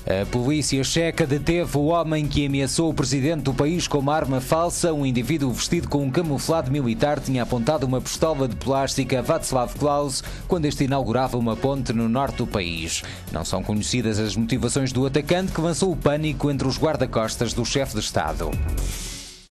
A polícia checa deteve o homem que ameaçou o presidente do país com uma arma falsa. Um indivíduo vestido com um camuflado militar tinha apontado uma pistola de plástica a Václav Klaus quando este inaugurava uma ponte no norte do país. Não são conhecidas as motivações do atacante, que lançou o pânico entre os guarda-costas do chefe de Estado.